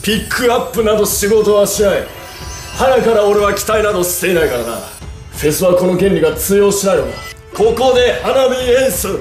ピックアップなど仕事はしない。鼻から俺は期待などしていないからな。フェスはこの原理が通用しないのだ。ここで花火演出。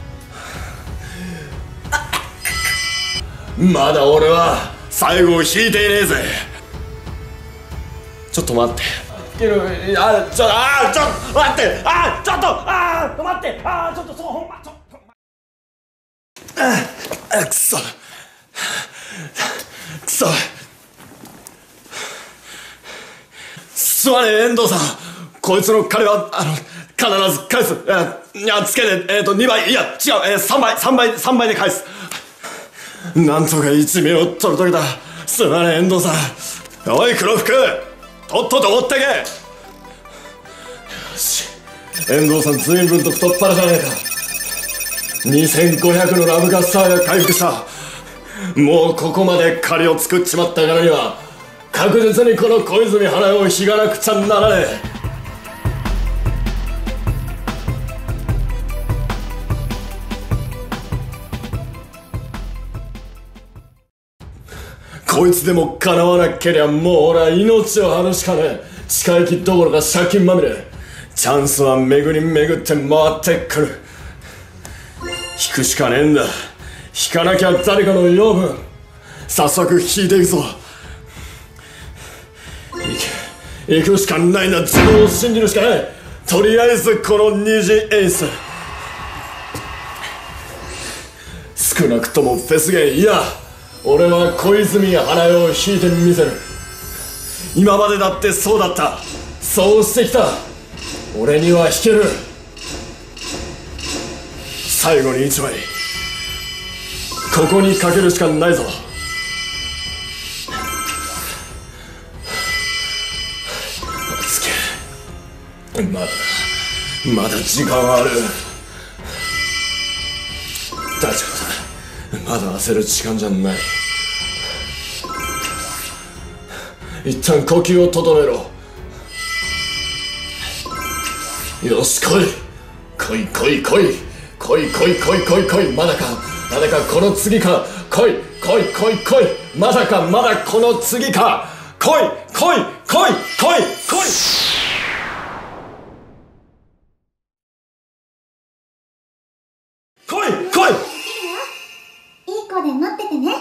まだ俺は最後を引いていねえぜ。ちょっと待って。ちょっと待って。ちょっと待って。ちょっとそうほんまくそすまねえ遠藤さん。こいつの金は必ず返す。いやつけて2倍、いや違う、3倍で返す。なんとか一命を取り遂げた。すまねえ遠藤さん。おい黒服、とっとと追ってけ。よし、遠藤さん随分と太っ腹じゃねえか。2500のラブガッサーが回復した。もうここまで借りを作っちまったからには確実にこの小泉花代を引かなくちゃならねえ。こいつでもかなわなけりゃもう俺は命を張るしかねえ。近行きどころか借金まみれ。チャンスは巡り巡って回ってくる。引くしかねえんだ。引かなきゃ誰かの養分。早速引いていくぞ。行くしかないな。自分を信じるしかない。とりあえずこの二次演出。少なくともフェスゲイ、いや俺は小泉花代を引いてみせる。今までだってそうだった。そうしてきた。俺には引ける。最後に一枚、ここにかけるしかないぞ。つけ、まだ時間はある。大丈夫だ。まだ焦る時間じゃない。一旦呼吸を整えろ。よし、来い。まだかこの次か。来い。まだこの次か。来い。 いい子で待っててね。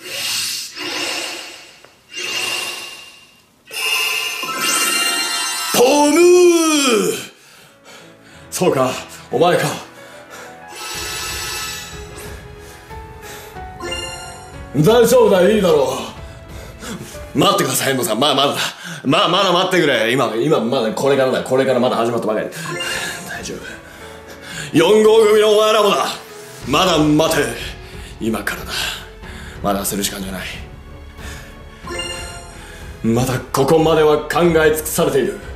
ポムー。そうか、お前か。大丈夫だ、いいだろう。待ってください遠藤さん。まだ待ってくれ。今まだこれからまだ始まったばかり。大丈夫。4号組のお前らもだ。まだ待て。今からだ。まだ焦る時間じゃない。まだここまでは考え尽くされている。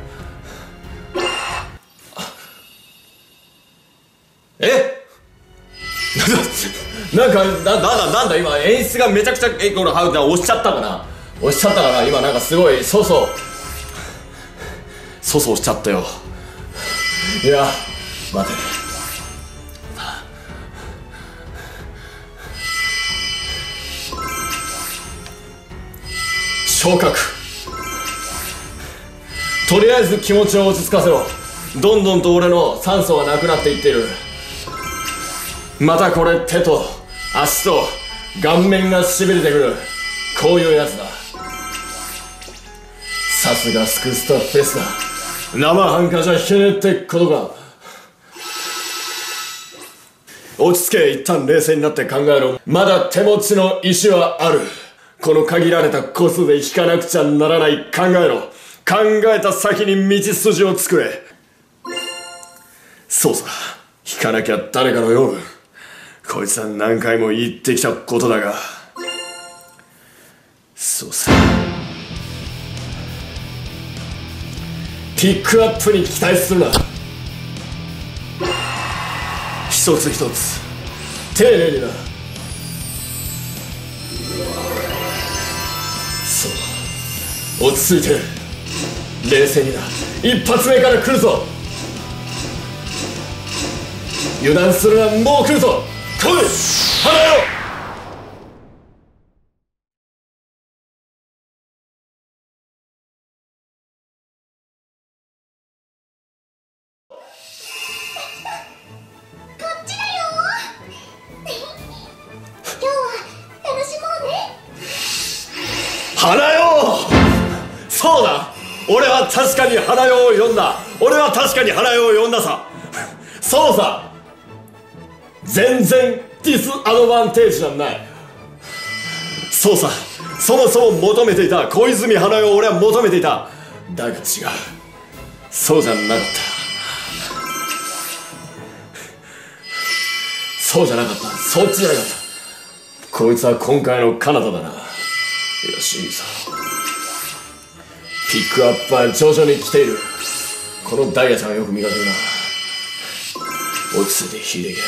なんだ今演出がめちゃくちゃ押しちゃったから今なんかすごいそうしちゃったよ。いや待て。昇格。とりあえず気持ちを落ち着かせろ。どんどんと俺の酸素がなくなっていっている。またこれ手と足と顔面がしびれてくる。こういうやつだ。さすがスクスタフェスだ。生半可じゃ弾けねえってことか。落ち着け。一旦冷静になって考えろ。まだ手持ちの石はある。この限られた個数で弾かなくちゃならない。考えろ。考えた先に道筋を作れ。そうさ、弾かなきゃ誰かの養分。こいつは何回も言ってきたことだが、そうさ、ピックアップに期待するな。一つ一つ丁寧にな。そう、落ち着いて冷静にな。一発目から来るぞ。油断するな。もう来るぞ。来い花代。 花代。そうだ、俺は確かに花代を呼んだ。俺は確かに花代を呼んださ。そうさ、全然ディスアドバンテージなんない。そうさ、そもそも求めていた小泉花代を俺は求めていた。だが違う、そうじゃなかった。そうじゃなかった、そっちじゃなかった。こいつは今回の彼方だな。よし、いいさ。ピックアップは徐々に来ている。このダイヤちゃんはよく見かけるな。落ち着いて引いていけ。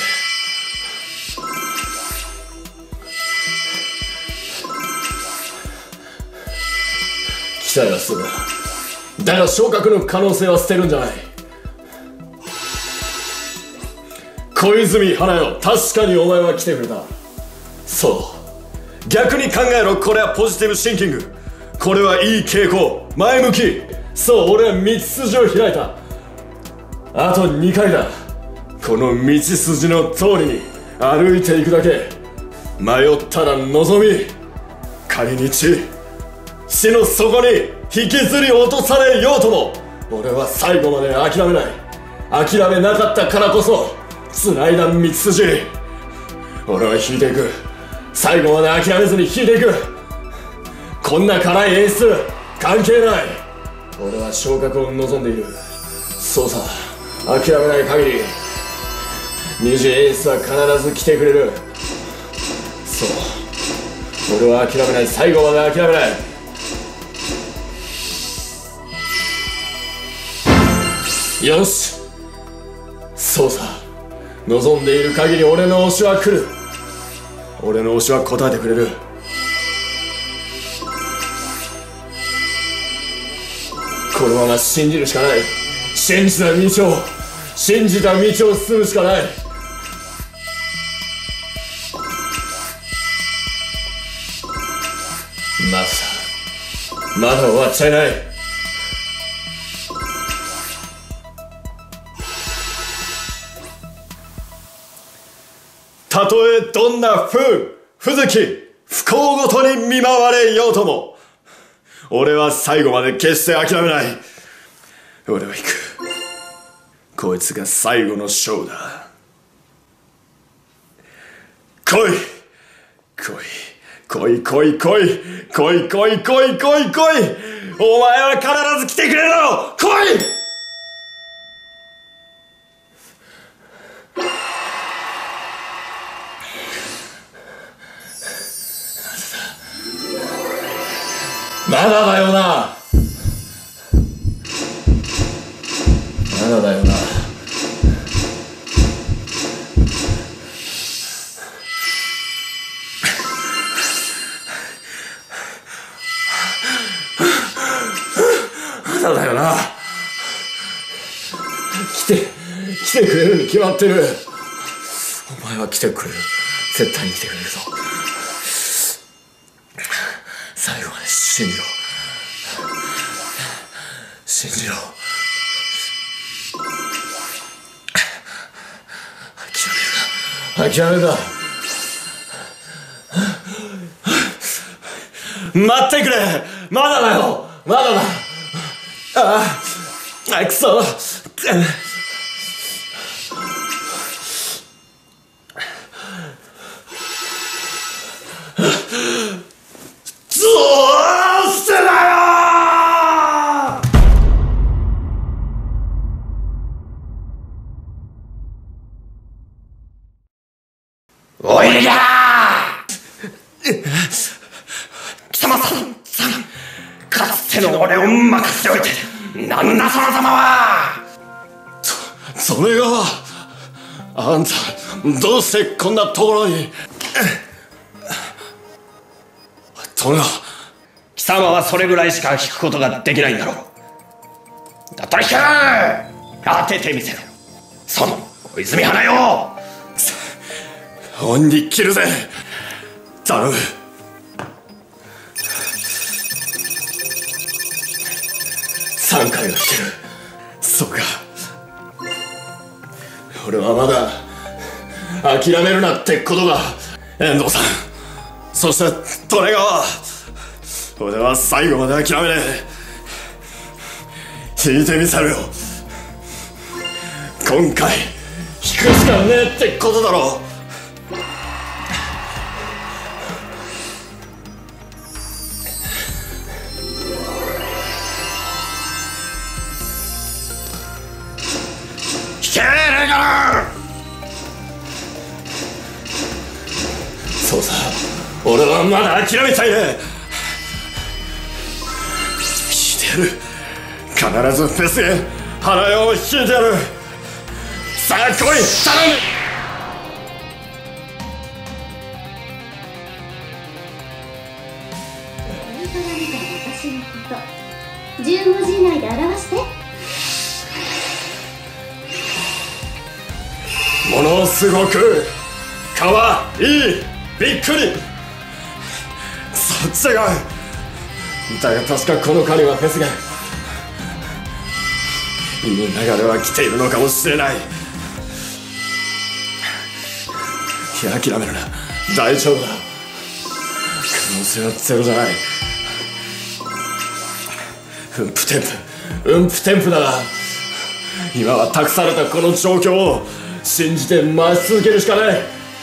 期待はするな。だが昇格の可能性は捨てるんじゃない。小泉花代、確かにお前は来てくれた。そう、逆に考えろ。これはポジティブシンキング。これはいい傾向、前向き。そう、俺は道筋を開いた。あと2回だ。この道筋の通りに歩いていくだけ。迷ったら望み、仮に死の底に引きずり落とされようとも、俺は最後まで諦めない。諦めなかったからこそ繋いだ道筋。俺は引いていく。最後まで諦めずに引いていく。こんな辛い演出関係ない。俺は昇格を望んでいる。そうさ、諦めない限り二次演出は必ず来てくれる。そう、俺は諦めない。最後まで諦めない。よし、そうさ、望んでいる限り俺の推しは来る。俺の推しは答えてくれる。このまま信じるしかない。信じた道を進むしかない。まだ終わっちゃいない。たとえどんな風吹雪不幸ごとに見舞われようとも、俺は最後まで決して諦めない。俺は行く。こいつが最後のショーだ。来い来い来い来い来い来い来い来い来い来い。お前は必ず来てくれるだろう。来い。まだだよな。まだだよな。まだだよな。来てくれるに決まってる。お前は来てくれる。絶対に来てくれるぞ。最後まで信じろ。信じろ。諦めるな。待ってくれ。まだだよ。まだだ。くそ。どうしてだよ。おいりゃ貴様さん、かつての俺を任せておいてなんだその様は。それがあんたどうしてこんなところに。殿、貴様はそれぐらいしか聞くことができないんだろう。だったら聞け。当ててみせろ、その小泉花よ。恩に切るぜ。頼む。3回は来てる。そうか。俺はまだ諦めるなってことが。遠藤さん、そして利根川、 俺は最後まで諦めねえ。引いてみせるよ。今回引くしかねえってことだろ。引けねえから。そうさ、俺はまだ諦めたいね。引いてやる。必ずフェスへ花屋を引いてやる。さあ来い、頼む。 ウルトラみたいな私のこと15文字以内で表して。 ものすごくかわいい、びっくり。そっちがだが確かこの彼はフェスがいい流れは来ているのかもしれない。いや諦めるな、大丈夫だ。可能性はゼロじゃない。うんぷてんぷだが、今は託されたこの状況を信じて待ち続けるしかない。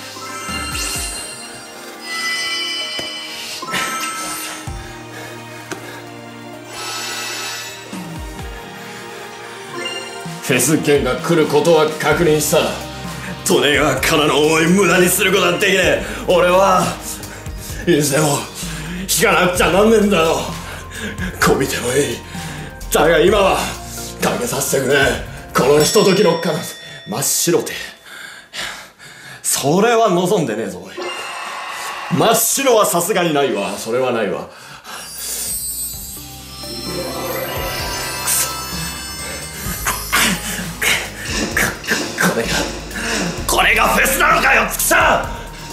フェス券が来ることは確認した。利根川からの思い無駄にすることはできねえ。俺はいつでも引かなくちゃなんねえんだよ。こびてもいい。だが今はかけさせてくれ。このひとときの可能性。真っ白ってそれは望んでねえぞ。真っ白はさすがにないわ。それはないわ。これがフェスなのかよ、つくしゃ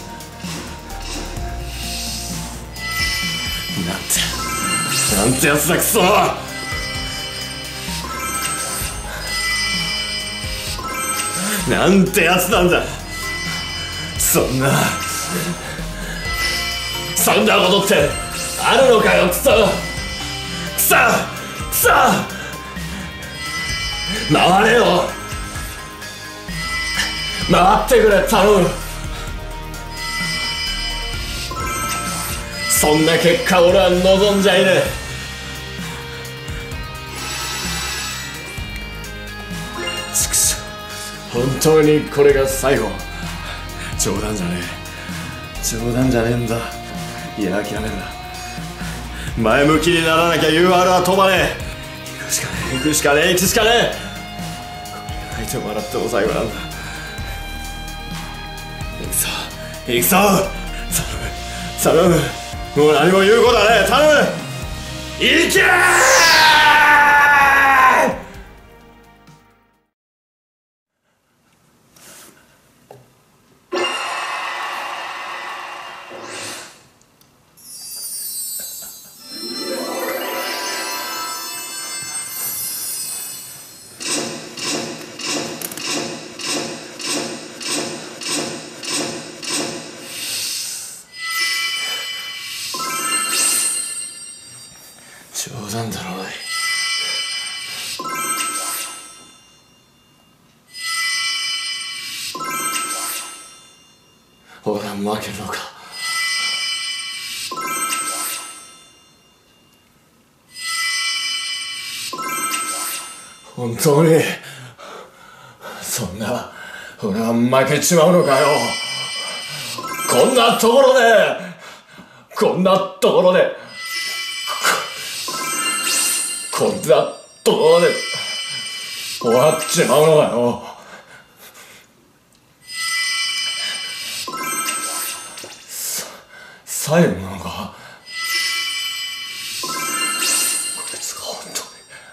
なんてやつだ、くそ。なんてやつなんだ。そんなことってあるのかよ、くそ回れよ、回ってくれ、頼む。そんな結果俺は望んじゃいねえ。ちくしょう、本当にこれが最後。冗談じゃねえんだ。いや諦めるな。前向きにならなきゃ UR は飛ばねえ。行くしかねえ。これが泣いても笑っても最後なんだ。行くぞ頼む。もう何も言うことはねえ。頼む、行けー。冗談だろおい。俺は負けるのか。本当にそんな俺は負けちまうのかよ。こんなところでこんなところで終わっちまうのかよ。最後なのか。こいつが本当に。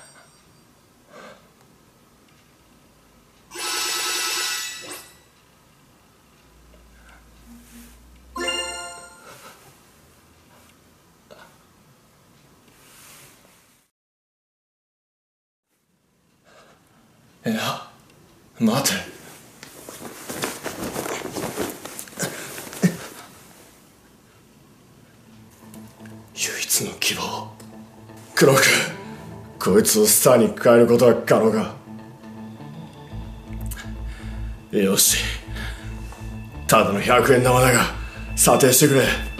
いや、待て。 唯一の希望。クローク、こいつをスターに変えることは可能か？よし、ただの100円玉だが査定してくれ。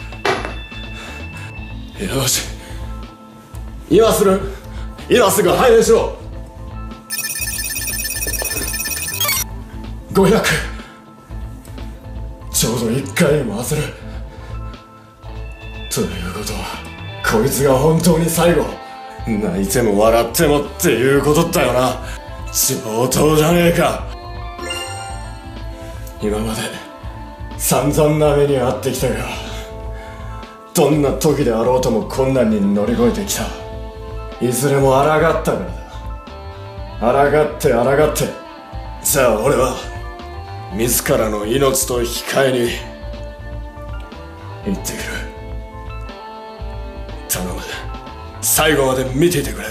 よし、今すぐ配電しろ。500、ちょうど1回に回せる。ということはこいつが本当に最後、泣いても笑ってもっていうことだよな。上等じゃねえか。今まで散々な目に遭ってきたが、どんな時であろうとも困難に乗り越えてきた。いずれも抗ったからだ。抗って。じゃあ俺は自らの命と引き換えに行ってくる。頼む、最後まで見ていてくれ。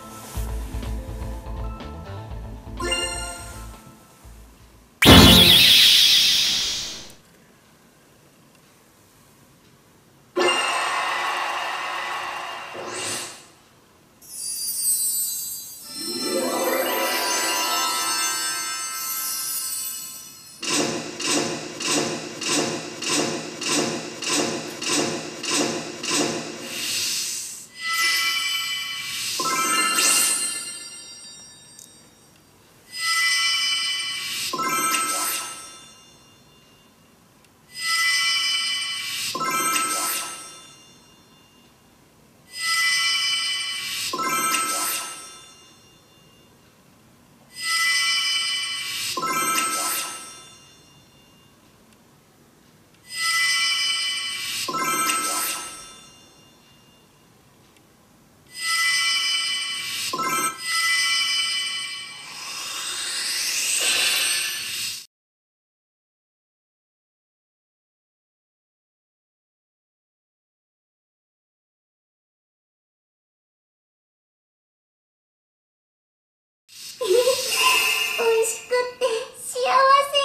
美味しくって幸せ。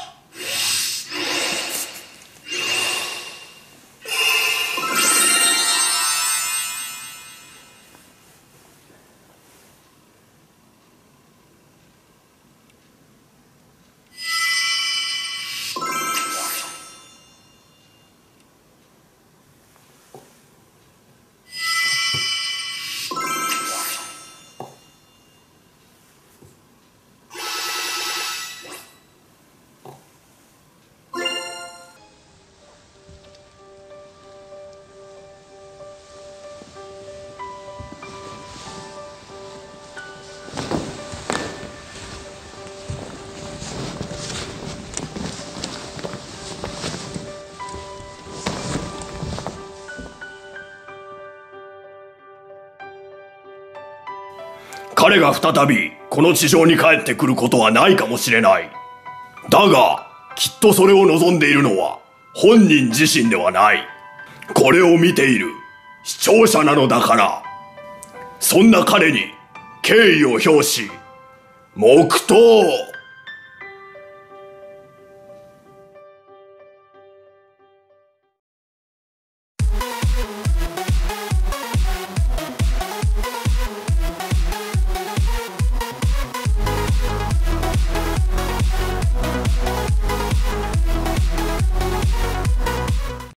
彼が再びこの地上に帰ってくることはないかもしれない。だがきっとそれを望んでいるのは本人自身ではない。これを見ている視聴者なのだから。そんな彼に敬意を表し黙祷。